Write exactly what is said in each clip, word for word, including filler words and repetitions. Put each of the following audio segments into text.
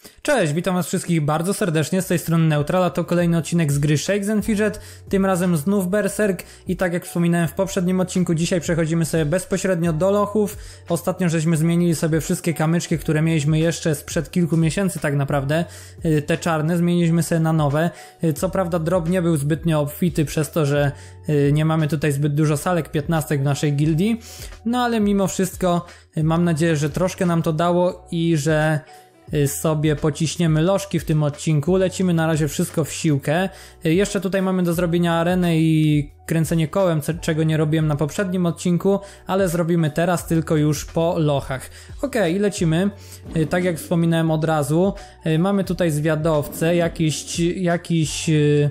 Cześć, witam was wszystkich bardzo serdecznie, z tej strony Neutral, a to kolejny odcinek z gry Shakes and Fidget, tym razem znów Berserk i tak jak wspominałem w poprzednim odcinku, dzisiaj przechodzimy sobie bezpośrednio do lochów. Ostatnio żeśmy zmienili sobie wszystkie kamyczki, które mieliśmy jeszcze sprzed kilku miesięcy tak naprawdę, te czarne, zmieniliśmy sobie na nowe. Co prawda drop nie był zbytnio obfity przez to, że nie mamy tutaj zbyt dużo salek piętnastek w naszej gildii, no ale mimo wszystko mam nadzieję, że troszkę nam to dało i że sobie pociśniemy lożki w tym odcinku. Lecimy na razie wszystko w siłkę. Jeszcze tutaj mamy do zrobienia arenę i kręcenie kołem, czego nie robiłem na poprzednim odcinku, ale zrobimy teraz tylko już po lochach. Ok, lecimy. Tak jak wspominałem od razu, mamy tutaj zwiadowcę, jakiś, jakiś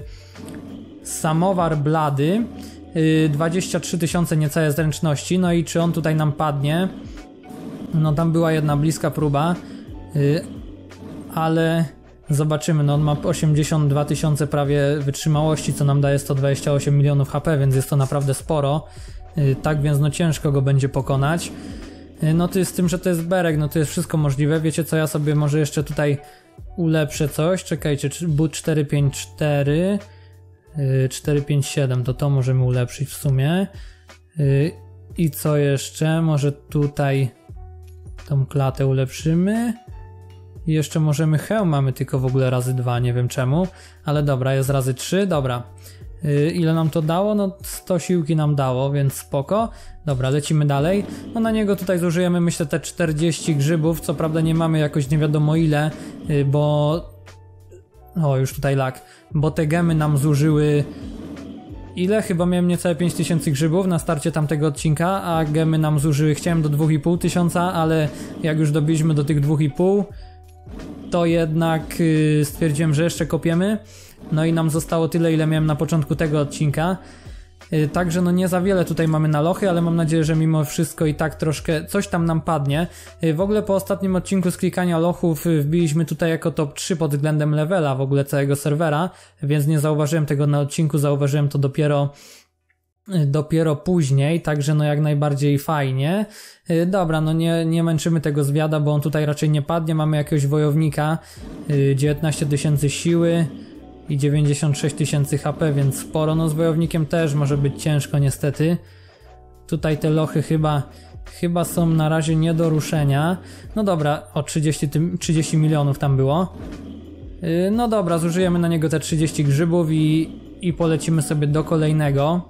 samowar blady, dwadzieścia trzy tysiące niecałe zręczności, no i czy on tutaj nam padnie? No tam była jedna bliska próba, Yy, ale zobaczymy, no on ma osiemdziesiąt dwa tysiące prawie wytrzymałości, co nam daje sto dwadzieścia osiem milionów H P, więc jest to naprawdę sporo, yy, tak więc no ciężko go będzie pokonać. Yy, no to jest z tym, że to jest berek, no to jest wszystko możliwe. Wiecie co, ja sobie może jeszcze tutaj ulepszę coś, czekajcie, but cztery pięć cztery, yy, cztery pięć siedem, to to możemy ulepszyć w sumie. Yy, i co jeszcze, może tutaj tą klatę ulepszymy. I jeszcze możemy hełm mamy tylko w ogóle razy dwa, nie wiem czemu, ale dobra, jest razy trzy, dobra. Yy, ile nam to dało? No sto siłki nam dało, więc spoko. Dobra, lecimy dalej. No na niego tutaj zużyjemy, myślę, te czterdzieści grzybów, co prawda nie mamy jakoś nie wiadomo ile, yy, bo... O, już tutaj lag. Bo te gemy nam zużyły... Ile? Chyba miałem niecałe pięć tysięcy grzybów na starcie tamtego odcinka, a gemy nam zużyły, chciałem do dwa i pół tysiąca, ale jak już dobiliśmy do tych dwa i pół, to jednak yy, stwierdziłem, że jeszcze kopiemy. No i nam zostało tyle, ile miałem na początku tego odcinka. Yy, także no nie za wiele tutaj mamy na lochy, ale mam nadzieję, że mimo wszystko i tak troszkę coś tam nam padnie. Yy, w ogóle po ostatnim odcinku z klikania lochów yy, wbiliśmy tutaj jako top trzy pod względem levela w ogóle całego serwera, więc nie zauważyłem tego na odcinku, zauważyłem to dopiero yy, dopiero później, także no jak najbardziej fajnie. Yy, dobra, no nie, nie męczymy tego zwiada, bo on tutaj raczej nie padnie. Mamy jakiegoś wojownika, yy, dziewiętnaście tysięcy siły i dziewięćdziesiąt sześć tysięcy H P, więc sporo. No z wojownikiem też może być ciężko niestety. Tutaj te lochy chyba chyba są na razie nie do ruszenia. No dobra, o trzydzieści, trzydzieści milionów tam było. Yy, no dobra, zużyjemy na niego te trzydzieści grzybów i, i polecimy sobie do kolejnego.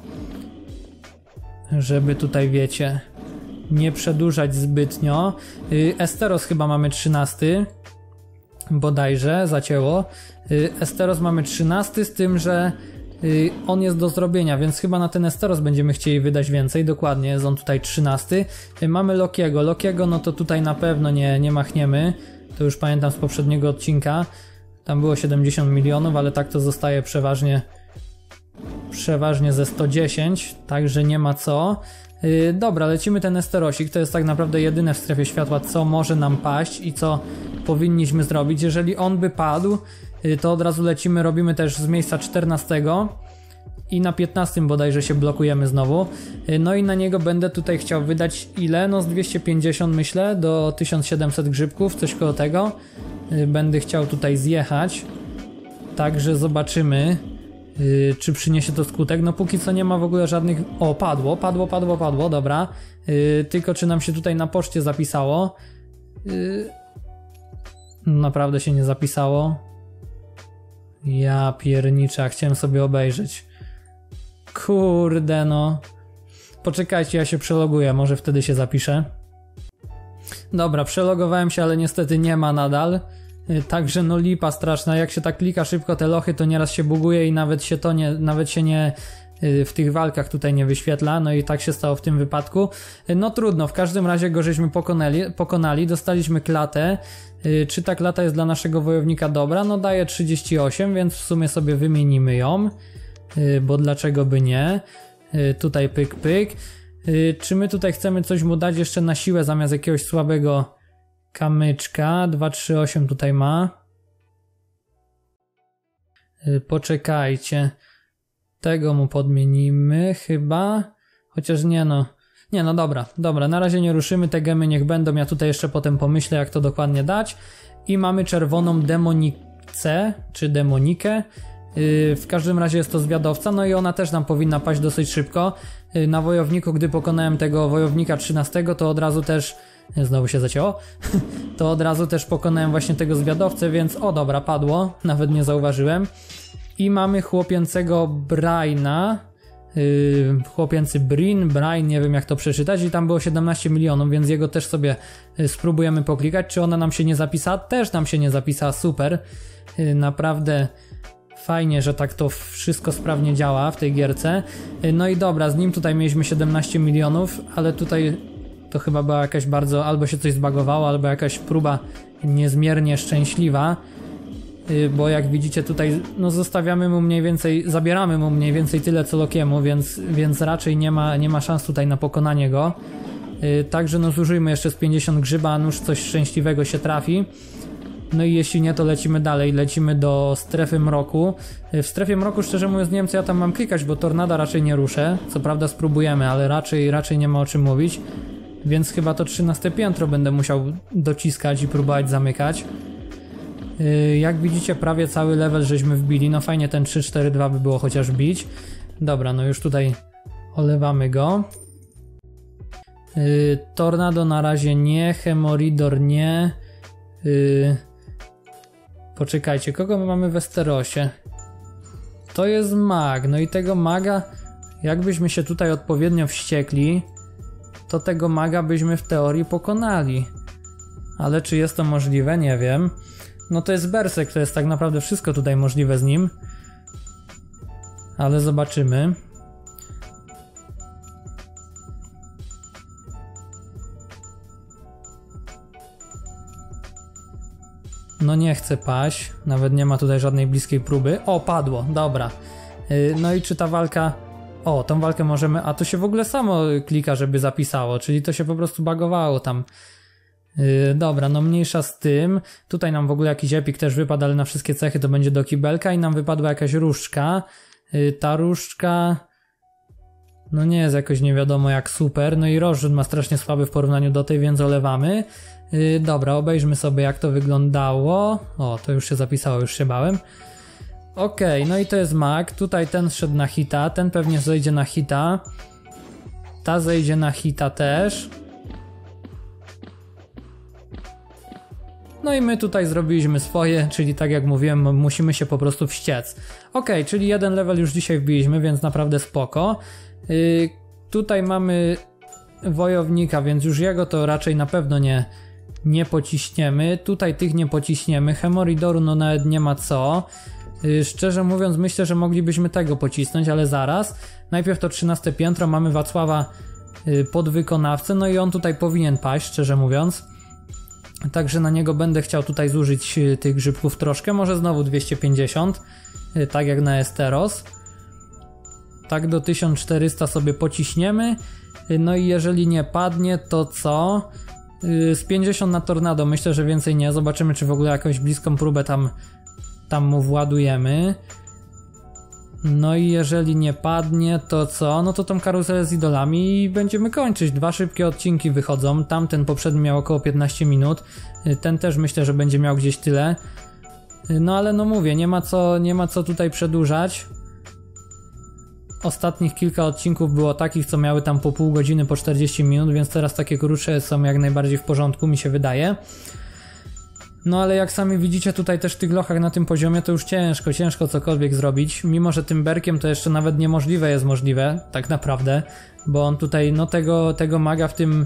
Żeby tutaj, wiecie, nie przedłużać zbytnio. Yy, Esteros chyba mamy trzynasty. Bodajże, zacięło. Esteros mamy trzynasty, z tym, że on jest do zrobienia, więc chyba na ten Esteros będziemy chcieli wydać więcej. Dokładnie, jest on tutaj trzynasty. Mamy Lokiego. Lokiego, no to tutaj na pewno nie, nie machniemy. To już pamiętam z poprzedniego odcinka. Tam było siedemdziesiąt milionów, ale tak to zostaje przeważnie przeważnie ze sto dziesięć, także nie ma co. Yy, dobra, lecimy ten Esterosik, to jest tak naprawdę jedyne w strefie światła, co może nam paść i co powinniśmy zrobić. Jeżeli on by padł, yy, to od razu lecimy, robimy też z miejsca czternastego i na piętnastym bodajże się blokujemy znowu. Yy, no i na niego będę tutaj chciał wydać ile? No z dwieście pięćdziesiąt myślę, do tysiąc siedemset grzybków, coś koło tego. Yy, będę chciał tutaj zjechać, także zobaczymy. Yy, czy przyniesie to skutek? No póki co nie ma w ogóle żadnych... O, padło, padło, padło, padło, dobra. Yy, tylko czy nam się tutaj na poczcie zapisało? Yy... Naprawdę się nie zapisało. Ja pierniczę, chciałem sobie obejrzeć. Kurde no. Poczekajcie, ja się przeloguję, może wtedy się zapiszę. Dobra, przelogowałem się, ale niestety nie ma nadal. Także no lipa straszna, jak się tak klika szybko te lochy, to nieraz się buguje i nawet się to nie, nawet się nie w tych walkach tutaj nie wyświetla, no i tak się stało w tym wypadku. No trudno, w każdym razie go żeśmy pokonali, pokonali, dostaliśmy klatę. Czy ta klata jest dla naszego wojownika dobra? No daje trzydzieści osiem, więc w sumie sobie wymienimy ją, bo dlaczego by nie? Tutaj pyk pyk. Czy my tutaj chcemy coś mu dać jeszcze na siłę zamiast jakiegoś słabego kamyczka? dwa trzy osiem tutaj ma. Poczekajcie. Tego mu podmienimy chyba. Chociaż nie no. Nie no dobra, dobra. Na razie nie ruszymy. Te gemy niech będą. Ja tutaj jeszcze potem pomyślę, jak to dokładnie dać. i mamy czerwoną Demonice, czy Demonikę. W każdym razie jest to zwiadowca, no i ona też nam powinna paść dosyć szybko. Na wojowniku, gdy pokonałem tego wojownika trzynastego, to od razu też, znowu się zacięło, to od razu też pokonałem właśnie tego zwiadowcę, więc o dobra, padło, nawet nie zauważyłem. I mamy chłopięcego Braina, yy, chłopięcy Brin, Brain, nie wiem jak to przeczytać, i tam było siedemnaście milionów, więc jego też sobie spróbujemy poklikać. Czy ona nam się nie zapisała? Też nam się nie zapisała, super, yy, naprawdę fajnie, że tak to wszystko sprawnie działa w tej gierce. No i dobra, z nim tutaj mieliśmy siedemnaście milionów, ale tutaj to chyba była jakaś bardzo, albo się coś zbagowało, albo jakaś próba niezmiernie szczęśliwa, bo jak widzicie tutaj, no zostawiamy mu mniej więcej, zabieramy mu mniej więcej tyle co Lokiemu, więc, więc raczej nie ma, nie ma szans tutaj na pokonanie go. Także no zużyjmy jeszcze z pięćdziesiąt grzyba, a nuż coś szczęśliwego się trafi. No i jeśli nie, to lecimy dalej, lecimy do strefy mroku. W strefie mroku, szczerze mówiąc, nie wiem co ja tam mam klikać, bo tornada raczej nie ruszę. Co prawda spróbujemy, ale raczej, raczej nie ma o czym mówić. Więc chyba to trzynaste piętro będę musiał dociskać i próbować zamykać. Yy, jak widzicie, prawie cały level żeśmy wbili. No fajnie ten trzy cztery dwa by było chociaż bić. Dobra, no już tutaj olewamy go. Yy, tornado na razie nie, Hemoridor nie. Yy... Poczekajcie, kogo my mamy w Westerosie? To jest mag, no i tego maga, jakbyśmy się tutaj odpowiednio wściekli, to tego maga byśmy w teorii pokonali. Ale czy jest to możliwe? Nie wiem. No to jest Berserk, to jest tak naprawdę wszystko tutaj możliwe z nim. Ale zobaczymy. No nie chce paść, nawet nie ma tutaj żadnej bliskiej próby. O, padło, dobra. Yy, no i czy ta walka... O, tą walkę możemy... A to się w ogóle samo klika, żeby zapisało, czyli to się po prostu bagowało tam. Yy, dobra, no mniejsza z tym. Tutaj nam w ogóle jakiś epik też wypadł, ale na wszystkie cechy to będzie do kibelka i nam wypadła jakaś różdżka. Yy, ta różdżka... No nie jest jakoś nie wiadomo jak super, no i rozrzut ma strasznie słaby w porównaniu do tej, więc olewamy. Yy, dobra, obejrzmy sobie jak to wyglądało. O, to już się zapisało, już się bałem. Okej, okay, no i to jest mag. Tutaj ten szedł na hita, ten pewnie zejdzie na hita. Ta zejdzie na hita też. No i my tutaj zrobiliśmy swoje, czyli tak jak mówiłem, musimy się po prostu wściec. Okej, okay, czyli jeden level już dzisiaj wbiliśmy, więc naprawdę spoko. Yy, tutaj mamy wojownika, więc już jego to raczej na pewno nie, nie pociśniemy. Tutaj tych nie pociśniemy. Hemoridoru no nawet nie ma co. Yy, szczerze mówiąc myślę, że moglibyśmy tego pocisnąć, ale zaraz. Najpierw to trzynaste piętro, mamy Wacława yy, podwykonawcę, no i on tutaj powinien paść, szczerze mówiąc. Także na niego będę chciał tutaj zużyć yy, tych grzybków troszkę, może znowu dwieście pięćdziesiąt, yy, tak jak na Esteros. Tak do tysiąc czterysta sobie pociśniemy. No i jeżeli nie padnie, to co? Z pięćdziesiąt na tornado, myślę, że więcej nie. Zobaczymy, czy w ogóle jakąś bliską próbę tam, tam mu władujemy. No i jeżeli nie padnie, to co? No to tą karuzelę z idolami i będziemy kończyć. Dwa szybkie odcinki wychodzą. Tamten poprzedni miał około piętnaście minut. Ten też myślę, że będzie miał gdzieś tyle. No ale no mówię, nie ma co, nie ma co tutaj przedłużać. Ostatnich kilka odcinków było takich, co miały tam po pół godziny, po czterdzieści minut, więc teraz takie krótsze są jak najbardziej w porządku, mi się wydaje. No ale jak sami widzicie, tutaj też w tych lochach na tym poziomie to już ciężko, ciężko cokolwiek zrobić. Mimo że tym berkiem to jeszcze nawet niemożliwe jest możliwe, tak naprawdę, bo on tutaj, no tego, tego maga w tym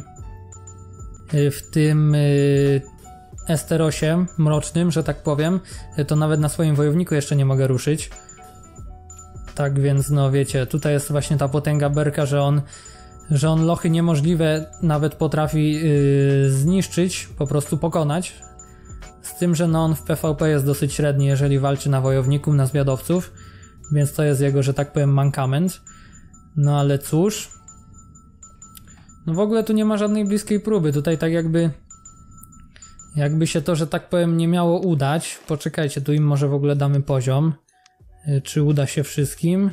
w tym yy, Esterosie mrocznym, że tak powiem, to nawet na swoim wojowniku jeszcze nie mogę ruszyć. Tak więc no wiecie, tutaj jest właśnie ta potęga berka, że on, że on lochy niemożliwe nawet potrafi yy, zniszczyć, po prostu pokonać. Z tym, że no on w P V P jest dosyć średni, jeżeli walczy na wojowników, na zwiadowców, więc to jest jego, że tak powiem, mankament. No ale cóż, no w ogóle tu nie ma żadnej bliskiej próby, tutaj tak jakby jakby się to, że tak powiem, nie miało udać. Poczekajcie, tu im może w ogóle damy poziom. Czy uda się wszystkim?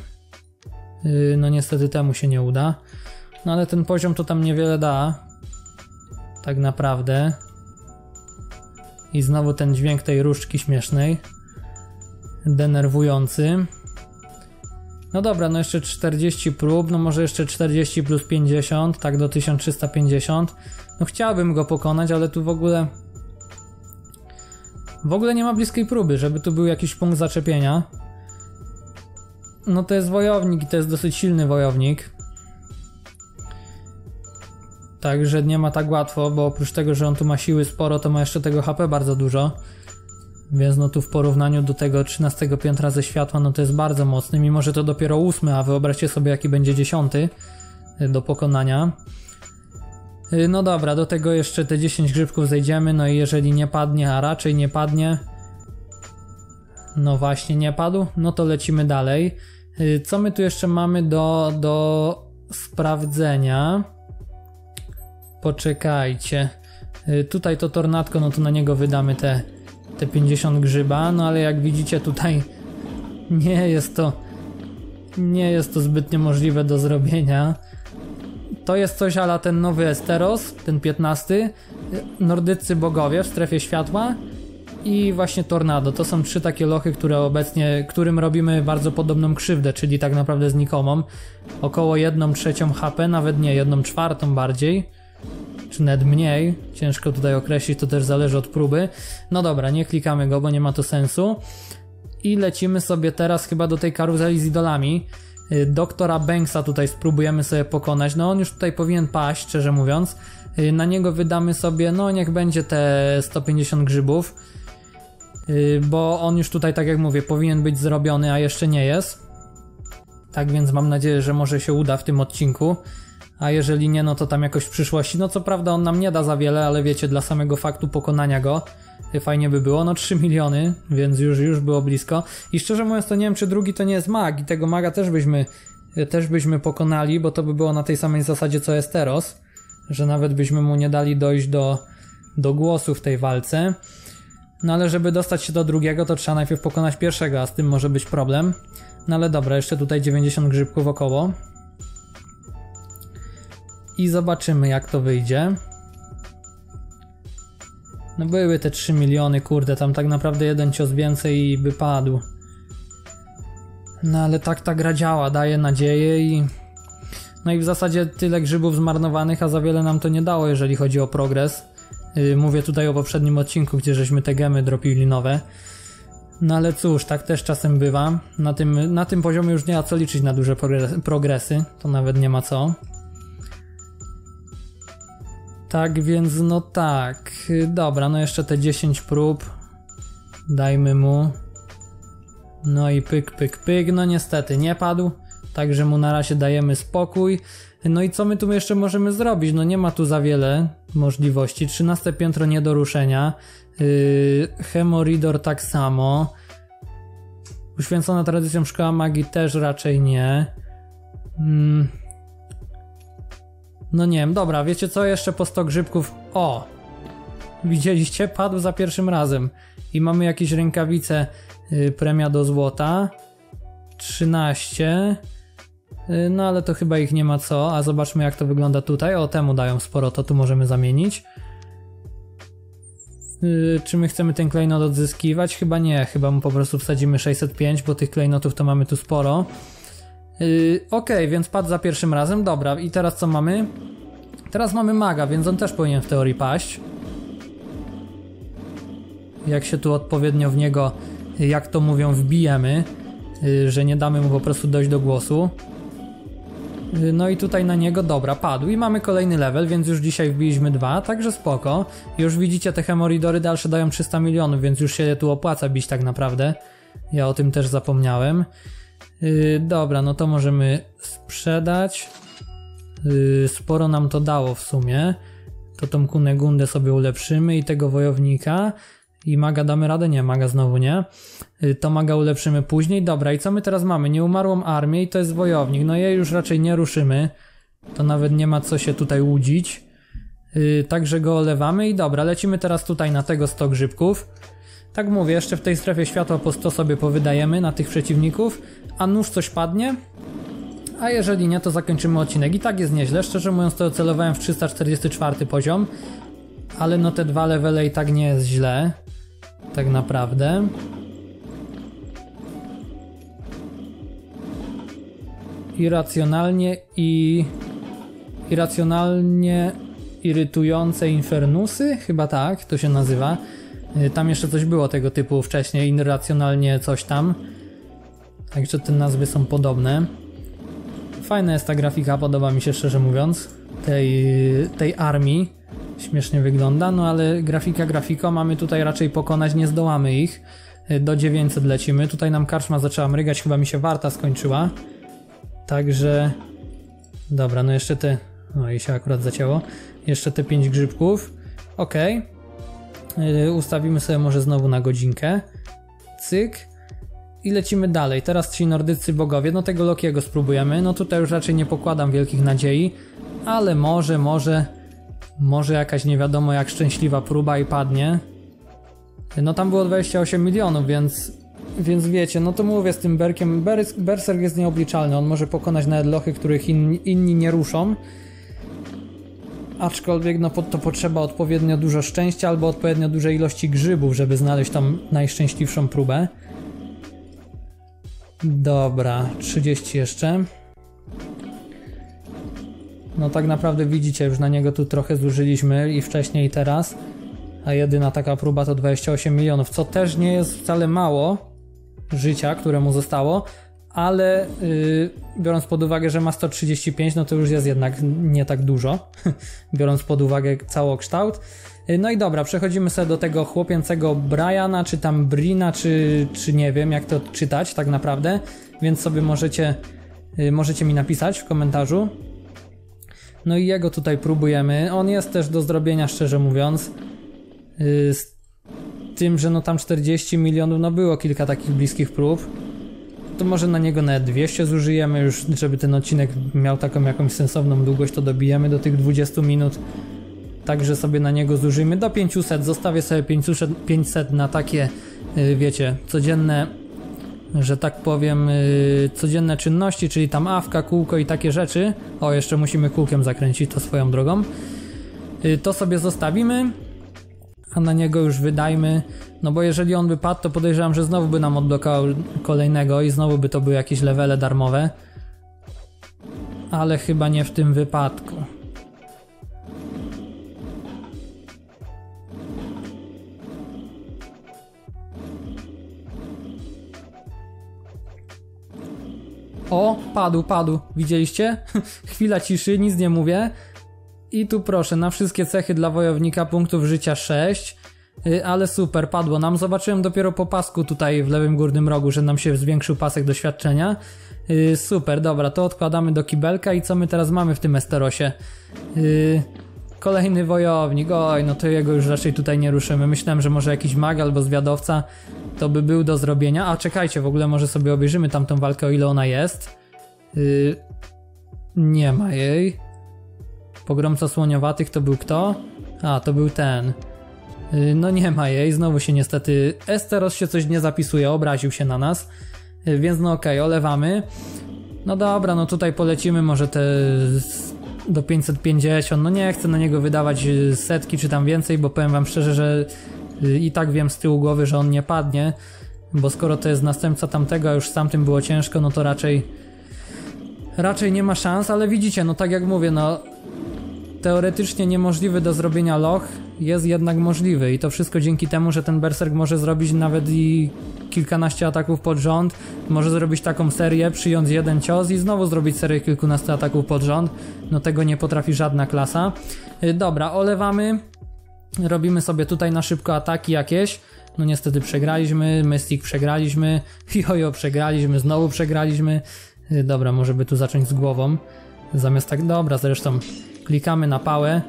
No niestety temu się nie uda. No ale ten poziom to tam niewiele da. Tak naprawdę. I znowu ten dźwięk tej różdżki śmiesznej. Denerwujący. No dobra, no jeszcze czterdzieści prób, no może jeszcze czterdzieści plus pięćdziesiąt, tak do tysiąc trzysta pięćdziesiąt. No chciałbym go pokonać, ale tu w ogóle... W ogóle nie ma bliskiej próby, żeby tu był jakiś punkt zaczepienia. No to jest wojownik i to jest dosyć silny wojownik. Także nie ma tak łatwo, bo oprócz tego, że on tu ma siły sporo, to ma jeszcze tego H P bardzo dużo. Więc no tu w porównaniu do tego trzynastego piętra ze światła, no to jest bardzo mocny, mimo że to dopiero ósmy, a wyobraźcie sobie jaki będzie dziesiąty do pokonania. No dobra, do tego jeszcze te dziesięć grzybków zejdziemy, no i jeżeli nie padnie, a raczej nie padnie, no właśnie nie padł, no to lecimy dalej. Co my tu jeszcze mamy do, do sprawdzenia? Poczekajcie. Tutaj to tornadko, no to na niego wydamy te, te pięćdziesiąt grzyba, no ale jak widzicie tutaj nie jest to nie jest to zbytnio możliwe do zrobienia. To jest coś a la ten nowy Esteros, ten piętnasty, nordyccy bogowie w strefie światła i właśnie tornado. To są trzy takie lochy, które obecnie, którym robimy bardzo podobną krzywdę, czyli tak naprawdę znikomą. Około jedną trzecią H P, nawet nie, jedną czwartą bardziej. Czy nawet mniej, ciężko tutaj określić, to też zależy od próby. No dobra, nie klikamy go, bo nie ma to sensu. I lecimy sobie teraz chyba do tej karuzeli z idolami. Doktora Banksa tutaj spróbujemy sobie pokonać. No on już tutaj powinien paść, szczerze mówiąc. Na niego wydamy sobie, no niech będzie te sto pięćdziesiąt grzybów. Bo on już tutaj, tak jak mówię, powinien być zrobiony, a jeszcze nie jest. Tak więc mam nadzieję, że może się uda w tym odcinku. A jeżeli nie, no to tam jakoś w przyszłości. No co prawda on nam nie da za wiele, ale wiecie, dla samego faktu pokonania go fajnie by było. No trzy miliony, więc już, już było blisko. I szczerze mówiąc to nie wiem, czy drugi to nie jest mag. I tego maga też byśmy, też byśmy pokonali, bo to by było na tej samej zasadzie co Esteros. Że nawet byśmy mu nie dali dojść do, do głosu w tej walce. No ale żeby dostać się do drugiego, to trzeba najpierw pokonać pierwszego, a z tym może być problem. No ale dobra, jeszcze tutaj dziewięćdziesiąt grzybków około. I zobaczymy jak to wyjdzie. No były te trzy miliony, kurde, tam tak naprawdę jeden cios więcej i by padł. No ale tak ta gra działa, daje nadzieję i... No i w zasadzie tyle grzybów zmarnowanych, a za wiele nam to nie dało, jeżeli chodzi o progres. Yy, mówię tutaj o poprzednim odcinku, gdzie żeśmy te gemy dropili nowe. No ale cóż, tak też czasem bywa. Na tym, na tym poziomie już nie ma co liczyć na duże progresy, to nawet nie ma co. Tak więc no tak, dobra, no jeszcze te dziesięć prób, dajmy mu, no i pyk, pyk, pyk, no niestety nie padł, także mu na razie dajemy spokój. No i co my tu jeszcze możemy zrobić, no nie ma tu za wiele możliwości, trzynaste piętro nie do ruszenia, yy, Hemoridor tak samo, uświęcona tradycją szkoła magii też raczej nie. Hmm. No nie wiem, dobra, wiecie co, jeszcze po sto grzybków, o! Widzieliście? Padł za pierwszym razem. I mamy jakieś rękawice, yy, premia do złota. trzynaście. Yy, no ale to chyba ich nie ma co, a zobaczmy jak to wygląda tutaj. O, temu dają sporo, to tu możemy zamienić. Yy, czy my chcemy ten klejnot odzyskiwać? Chyba nie, chyba mu po prostu wsadzimy sześćset pięć, bo tych klejnotów to mamy tu sporo. Yy, Okej, okay, więc padł za pierwszym razem, dobra, i teraz co mamy? Teraz mamy maga, więc on też powinien w teorii paść. Jak się tu odpowiednio w niego, jak to mówią, wbijemy, yy, że nie damy mu po prostu dojść do głosu. Yy, no i tutaj na niego, dobra, padł i mamy kolejny level, więc już dzisiaj wbiliśmy dwa, także spoko. Już widzicie, te hemoridory dalsze dają trzysta milionów, więc już się tu opłaca bić tak naprawdę. Ja o tym też zapomniałem. Yy, dobra, no to możemy sprzedać. Yy, sporo nam to dało w sumie. To tą Kunegundę sobie ulepszymy i tego wojownika. I maga damy radę? Nie, maga znowu nie. Yy, to maga ulepszymy później. Dobra, i co my teraz mamy? Nieumarłą armię i to jest wojownik. No jej już raczej nie ruszymy. To nawet nie ma co się tutaj łudzić. Yy, także go olewamy i dobra, lecimy teraz tutaj na tego sto grzybków. Tak mówię, jeszcze w tej strefie światła po sto sobie powydajemy na tych przeciwników, a nóż coś padnie, a jeżeli nie, to zakończymy odcinek. I tak jest nieźle, szczerze mówiąc to celowałem w trzysta czterdziesty czwarty poziom, Ale no te dwa levele i tak nie jest źle. Tak naprawdę. Irracjonalnie i... Irracjonalnie irytujące infernusy? Chyba tak, to się nazywa. Tam jeszcze coś było tego typu wcześniej, irracjonalnie coś tam. Także te nazwy są podobne. Fajna jest ta grafika, podoba mi się szczerze mówiąc. Tej, tej armii. Śmiesznie wygląda, no ale grafika grafiko, mamy tutaj raczej pokonać, nie zdołamy ich. Do dziewięćset lecimy. Tutaj nam karczma zaczęła mrygać, chyba mi się warta skończyła. Także... Dobra, no jeszcze te... No i się akurat zacięło. Jeszcze te pięć grzybków. Ok. Yy, ustawimy sobie może znowu na godzinkę. Cyk. I lecimy dalej. Teraz ci nordyccy bogowie. No tego Lokiego spróbujemy. No tutaj już raczej nie pokładam wielkich nadziei. Ale może, może... Może jakaś nie wiadomo jak szczęśliwa próba i padnie. No tam było dwadzieścia osiem milionów, więc... Więc wiecie, no to mówię z tym Berkiem. Bers Berserk jest nieobliczalny. On może pokonać nawet lochy, których in inni nie ruszą. Aczkolwiek no to potrzeba odpowiednio dużo szczęścia albo odpowiednio dużej ilości grzybów, żeby znaleźć tam najszczęśliwszą próbę. Dobra, trzydzieści jeszcze. No tak naprawdę widzicie, już na niego tu trochę zużyliśmy i wcześniej i teraz. A jedyna taka próba to dwadzieścia osiem milionów, co też nie jest wcale mało życia, które mu zostało. Ale yy, biorąc pod uwagę, że ma sto trzydzieści pięć, no to już jest jednak nie tak dużo, biorąc pod uwagę całokształt. Yy, no i dobra, przechodzimy sobie do tego chłopięcego Briana, czy tam Brina, czy, czy nie wiem jak to czytać tak naprawdę, więc sobie możecie, yy, możecie mi napisać w komentarzu. No i jego tutaj próbujemy, on jest też do zrobienia szczerze mówiąc, yy, z tym, że no tam czterdzieści milionów, no było kilka takich bliskich prób. To może na niego nawet dwieście zużyjemy już, żeby ten odcinek miał taką jakąś sensowną długość, to dobijemy do tych dwudziestu minut. Także sobie na niego zużyjmy do pięciuset, zostawię sobie pięćset na takie, wiecie, codzienne, że tak powiem, codzienne czynności, czyli tam awka, kółko i takie rzeczy. O, jeszcze musimy kółkiem zakręcić to swoją drogą. To sobie zostawimy, a na niego już wydajmy, no bo jeżeli on by padł, to podejrzewam, że znowu by nam odblokował kolejnego i znowu by to były jakieś levele darmowe. Ale chyba nie w tym wypadku. O, padł, padł. Widzieliście? Chwila ciszy, nic nie mówię. I tu proszę, na wszystkie cechy dla wojownika punktów życia sześć. Yy, ale super, padło nam. Zobaczyłem dopiero po pasku tutaj w lewym górnym rogu, że nam się zwiększył pasek doświadczenia. Yy, super, dobra, to odkładamy do kibelka. I co my teraz mamy w tym Esterosie? Yy, kolejny wojownik. Oj, no to jego już raczej tutaj nie ruszymy. Myślałem, że może jakiś mag albo zwiadowca to by był do zrobienia. A czekajcie, w ogóle może sobie obejrzymy tamtą walkę, o ile ona jest. Yy, nie ma jej. Pogromca słoniowatych to był kto? A, to był ten. Yy, no nie ma jej, znowu się niestety... Esteros się coś nie zapisuje, obraził się na nas. Yy, więc no okej, okay, olewamy. No dobra, no tutaj polecimy może te... do pięćset pięćdziesiąt. No nie chcę na niego wydawać setki czy tam więcej, bo powiem wam szczerze, że yy, i tak wiem z tyłu głowy, że on nie padnie. Bo skoro to jest następca tamtego, a już z tamtym było ciężko, no to raczej... Raczej nie ma szans, ale widzicie, no tak jak mówię, no... Teoretycznie niemożliwy do zrobienia loch jest jednak możliwy i to wszystko dzięki temu, że ten berserk może zrobić nawet i kilkanaście ataków pod rząd, może zrobić taką serię, przyjąć jeden cios i znowu zrobić serię kilkunastu ataków pod rząd. No tego nie potrafi żadna klasa. Dobra, olewamy, robimy sobie tutaj na szybko ataki jakieś. No niestety przegraliśmy, Mystic przegraliśmy, Jojo przegraliśmy, znowu przegraliśmy. Dobra, może by tu zacząć z głową. Zamiast tak, dobra, zresztą klikamy na pałę.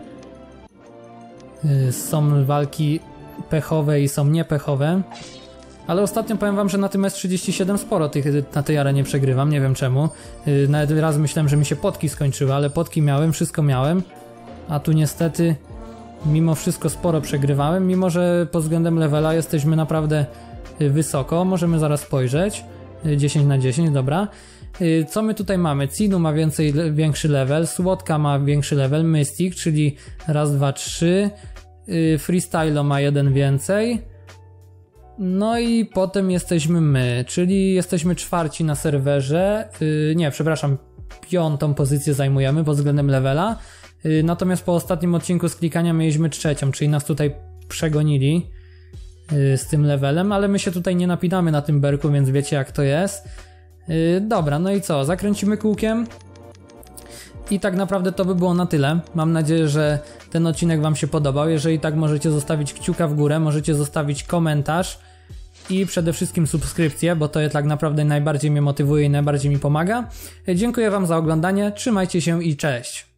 Są walki pechowe i są niepechowe. Ale ostatnio powiem wam, że na tym S trzydzieści siedem sporo tych, na tej arenie przegrywam, nie wiem czemu. Nawet raz myślałem, że mi się potki skończyły, ale potki miałem, wszystko miałem. A tu niestety mimo wszystko sporo przegrywałem, mimo że pod względem levela jesteśmy naprawdę wysoko. Możemy zaraz spojrzeć. dziesięć na dziesięć, dobra. Co my tutaj mamy? Cinu ma więcej, większy level, Słodka ma większy level, Mystic, czyli raz, dwa, trzy, yy, Freestylo ma jeden więcej. No i potem jesteśmy my, czyli jesteśmy czwarci na serwerze, yy, nie, przepraszam, piątą pozycję zajmujemy pod względem levela, yy, natomiast po ostatnim odcinku z klikania mieliśmy trzecią, czyli nas tutaj przegonili yy, z tym levelem, ale my się tutaj nie napinamy na tym berku, więc wiecie jak to jest. Yy, dobra, no i co, zakręcimy kółkiem. I tak naprawdę to by było na tyle. Mam nadzieję, że ten odcinek wam się podobał. Jeżeli tak, możecie zostawić kciuka w górę, możecie zostawić komentarz i przede wszystkim subskrypcję, bo to jest tak naprawdę najbardziej mnie motywuje i najbardziej mi pomaga. Dziękuję wam za oglądanie, trzymajcie się i cześć!